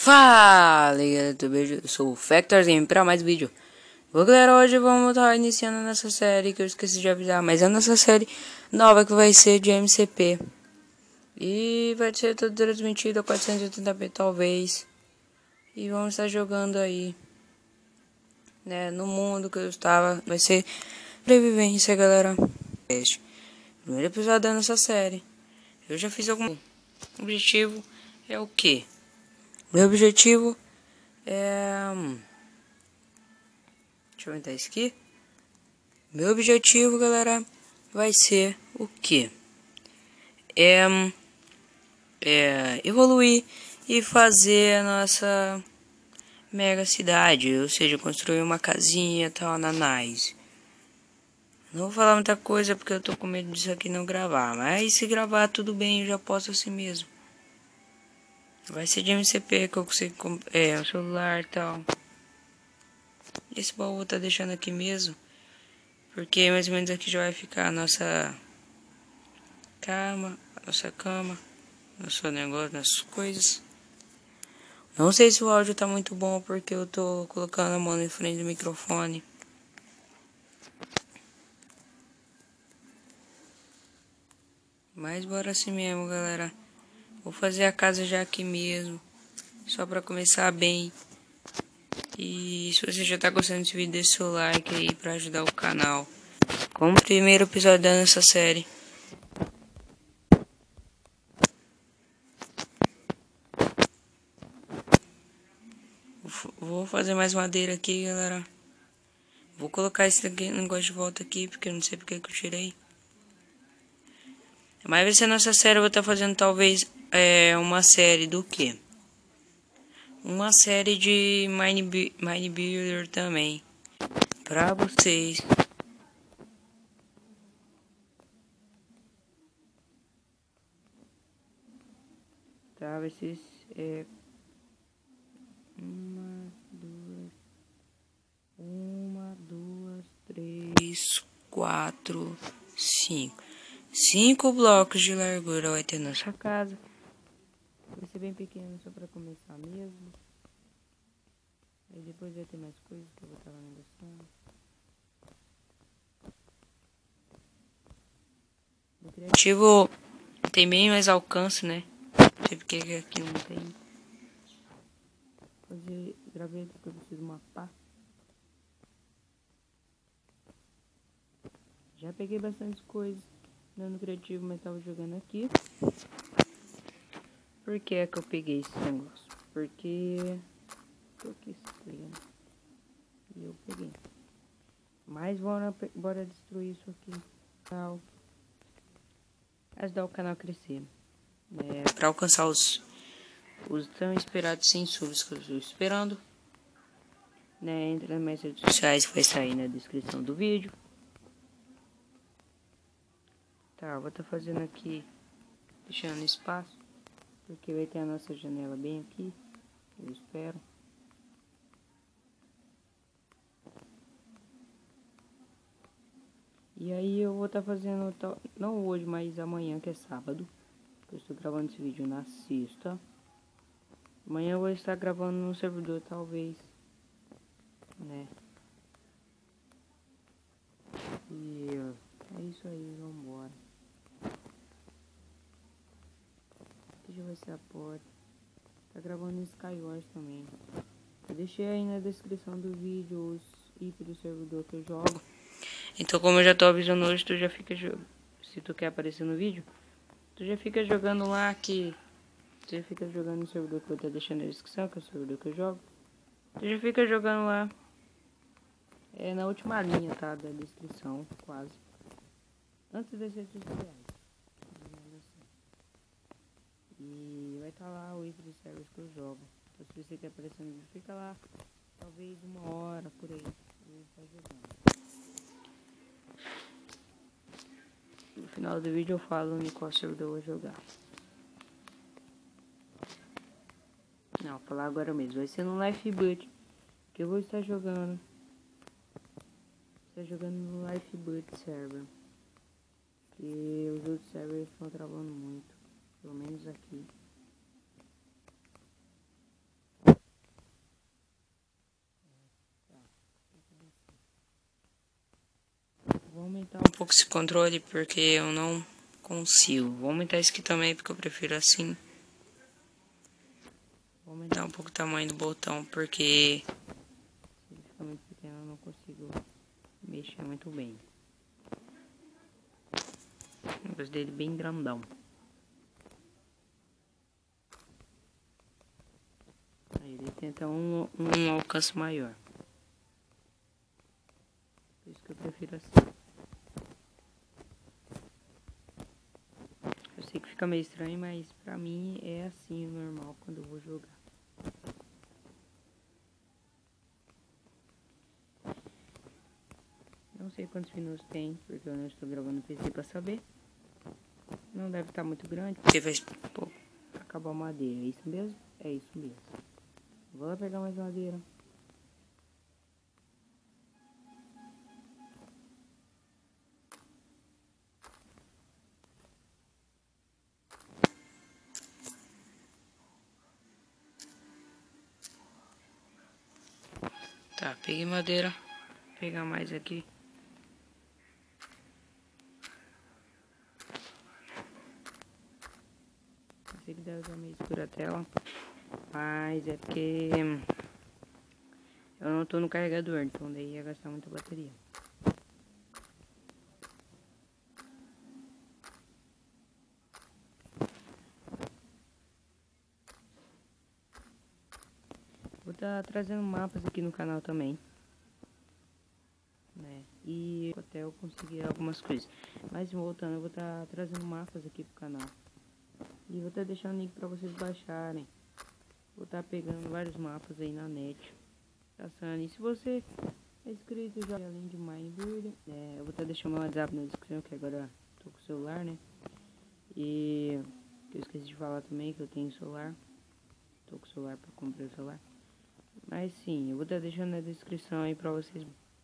Fala galera do vídeo, eu sou o Factorzinho para mais vídeo. Bom galera, hoje vamos estar iniciando a nossa série que eu esqueci de avisar, mas é a nossa série nova que vai ser de MCP. E vai ser tudo transmitido a 480p talvez. E vamos estar jogando aí, né, no mundo que eu estava, vai ser sobrevivência galera. Primeiro episódio da nossa série. Eu já fiz algum objetivo, é o que? Meu objetivo deixa eu aumentar isso aqui. Meu objetivo, galera, vai ser o que? Evoluir e fazer a nossa mega cidade, ou seja, construir uma casinha tal na Nice. Não vou falar muita coisa porque eu tô com medo disso aqui não gravar, mas se gravar tudo bem, eu já posto assim mesmo. Vai ser de MCP que eu consigo um celular e tal. Esse baú tá deixando aqui mesmo, porque mais ou menos aqui já vai ficar a nossa cama, nosso negócio, nossas coisas. Não sei se o áudio tá muito bom porque eu tô colocando a mão em frente do microfone. Mas bora assim mesmo, galera. Vou fazer a casa já aqui mesmo, só pra começar bem. E se você já tá gostando desse vídeo, deixa seu like aí pra ajudar o canal. Como primeiro episódio da nossa série. Vou fazer mais madeira aqui, galera. Vou colocar esse negócio de volta aqui, porque eu não sei porque que eu tirei. Mas vai ser nossa série, eu vou estar fazendo talvez uma série do que? Uma série de Mine Builder também. Pra vocês. Tá, vai ser uma, duas, três, quatro, cinco. 5 blocos de largura vai ter nossa casa. Vai ser bem pequeno só pra começar mesmo. Aí depois vai ter mais coisas que eu vou estar lá negociando. O criativo tem bem mais alcance, né? Não sei porque aqui não tem. Gravei aqui que eu preciso mapar. Já peguei bastante coisas no criativo, mas tava jogando aqui. Por que é que eu peguei esse negócio? Porque tô aqui estranho. E eu peguei. Mas bora destruir isso aqui. Ajudar o canal a crescer. Pra alcançar os tão esperados 100 subs que eu estou esperando. Entra nas minhas redes sociais que vai sair na descrição do vídeo. Tá, vou estar fazendo aqui, deixando espaço, porque vai ter a nossa janela bem aqui, eu espero. E aí eu vou estar fazendo, não hoje, mas amanhã, que é sábado. Eu estou gravando esse vídeo na sexta. Amanhã eu vou estar gravando no servidor, talvez, né? E é isso aí, vambora. Deixa eu ver se a porta. Tá gravando em Skywars também. Eu deixei aí na descrição do vídeo os IP do servidor que eu jogo. Então, como eu já tô avisando hoje, tu já fica jogando. Se tu quer aparecer no vídeo, tu já fica jogando lá que... Tu já fica jogando no servidor que eu vou estar deixando na descrição, que é o servidor que eu jogo. Tu já fica jogando lá. É na última linha, tá? Da descrição, quase. Antes das redes sociais. E vai estar lá o IP do server que eu jogo. Então, se você quer aparecer no vídeo, fica lá. Talvez 1 hora por aí. Eu vou jogando. No final do vídeo eu falo em qual servidor eu vou jogar. Não, vou falar agora mesmo. Vai ser no Lifeboot que eu vou estar jogando. Estou jogando no Lifeboot server. Que os outros servers estão travando muito. Pelo menos aqui. aumentar um pouco esse controle porque eu não consigo. Vou aumentar esse aqui também porque eu prefiro assim. Vou aumentar um pouco o tamanho do botão porque se ele ficar muito pequeno eu não consigo mexer muito bem. Eu gosto dele bem grandão. Aí ele tem até um alcance maior. Por isso que eu prefiro assim. Eu sei que fica meio estranho, mas pra mim é assim o normal quando eu vou jogar. Não sei quantos minutos tem, porque eu não estou gravando no PC pra saber. Não deve estar muito grande, porque vai acabar a madeira. É isso mesmo? É isso mesmo. Vou lá pegar mais madeira. Tá, peguei madeira. Vou pegar mais aqui. Eu sei que deve estar meio escura a tela, mas é porque eu não tô no carregador, então daí ia gastar muita bateria. Vou estar trazendo mapas aqui no canal também, né? E até eu conseguir algumas coisas. Mas voltando, eu vou estar trazendo mapas aqui pro canal. E vou estar deixando o link pra vocês baixarem. Vou estar pegando vários mapas aí na net. Passando. E se você é inscrito já além de Minebuilder, eu vou estar deixando meu WhatsApp na descrição, que agora tô com o celular, né? E que eu esqueci de falar também que eu tenho celular. Tô com o celular pra comprar o celular. Mas sim, eu vou estar deixando na descrição aí pra vocês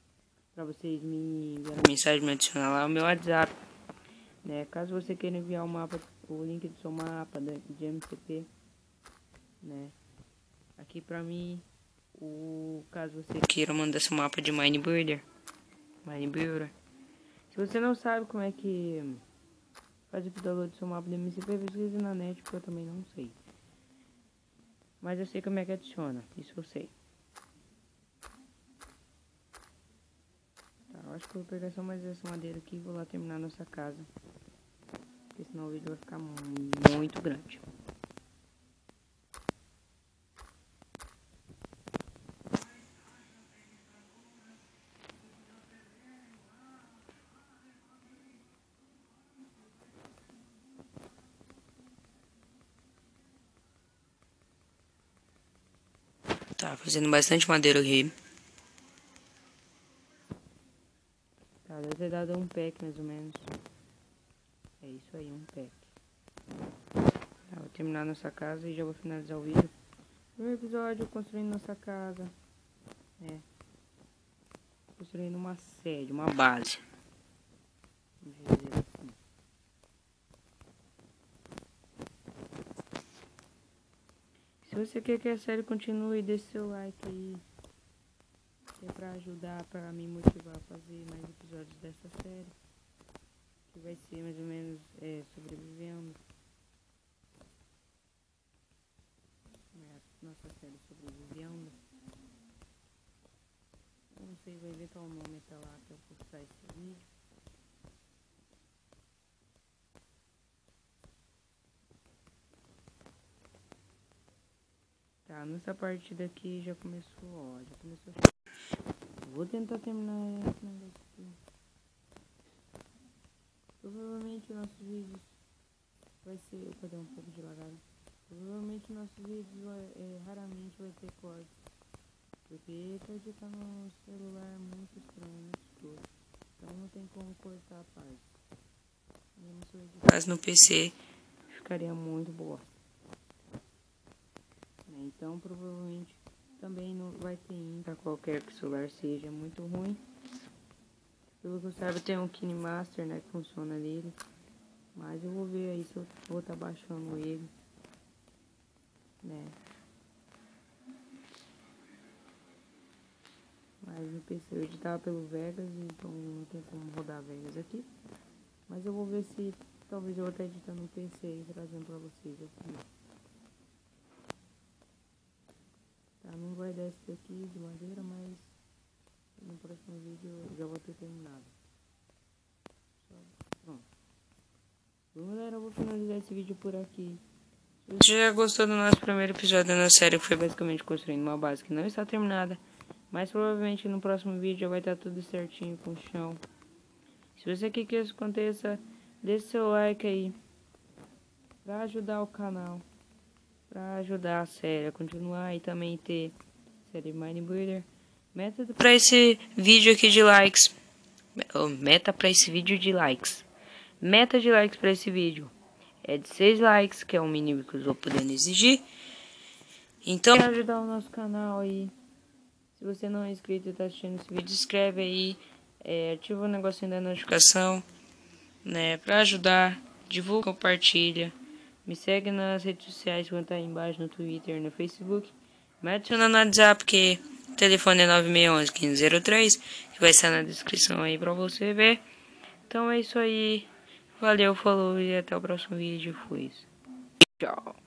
me enviarem mensagem, me adicionar lá o meu WhatsApp, né? Caso você queira enviar o mapa, o link do seu mapa de MCP, né? Aqui pra mim, caso você queira mandar seu mapa de Minebuilder, se você não sabe como é que faz o download do seu mapa de MCP, pesquisa na net, porque eu também não sei. Mas eu sei como é que adiciona, isso eu sei. Tá, eu acho que eu vou pegar só mais essa madeira aqui e vou lá terminar nossa casa. Porque senão o vídeo vai ficar muito grande. Tá fazendo bastante madeira aqui. Tá, deve ter dado um pack mais ou menos. É isso aí, um pack. Tá, vou terminar nossa casa e já vou finalizar o vídeo. No episódio construindo nossa casa. Construindo uma sede, uma base. Vamos dizer assim. Se você quer que a série continue, deixe seu like aí. Que é pra ajudar, pra me motivar a fazer mais episódios dessa série. Que vai ser mais ou menos sobrevivendo. Nossa série sobrevivendo. Eu não sei, vou inventar um nome até lá pra eu postar esse vídeo. Tá, nessa parte daqui já começou, ó, já começou. Vou tentar terminar esse negócio aqui. Provavelmente nossos vídeos vai ser, cadê um pouco de lagado? Provavelmente nossos vídeos raramente vai ter corte. Porque tá editando no celular muito estranho, muito escuro. Então não tem como cortar a parte. Mesmo se eu editasse no PC, ficaria muito boa. Então provavelmente também não vai ter para qualquer que o celular seja muito ruim. Pelo que eu saiba tem um KineMaster, né, que funciona nele. Mas eu vou ver aí se eu vou estar baixando ele, né. Mas no PC. Eu editava pelo Vegas, então não tem como rodar Vegas aqui. Mas eu vou ver se talvez eu vou estar editando no PC e trazendo pra vocês aqui. Tá, não vai dar esse daqui de madeira, mas no próximo vídeo eu já vou ter terminado. Pronto. Bom, galera, eu vou finalizar esse vídeo por aqui. Se você já gostou do nosso primeiro episódio na série, que foi basicamente construindo uma base que não está terminada, mas provavelmente no próximo vídeo já vai estar tudo certinho com o chão. Se você quer que isso aconteça, deixe seu like aí pra ajudar o canal, pra ajudar a série a continuar e também ter série Minebuilder. Meta para esse vídeo aqui de likes. Meta para esse vídeo de likes. Meta de likes para esse vídeo é de 6 likes, que é o mínimo que eu estou podendo exigir. Então, para ajudar o nosso canal aí, se você não é inscrito e está assistindo esse vídeo, inscreve aí, ativa o negocinho da notificação, né, para ajudar, divulga, compartilha, me segue nas redes sociais, que vão estar aí embaixo, no Twitter, no Facebook, me adiciona no WhatsApp, que o telefone é 9611-1503, que vai estar na descrição aí para você ver. Então é isso aí. Valeu, falou e até o próximo vídeo. Fui. Tchau.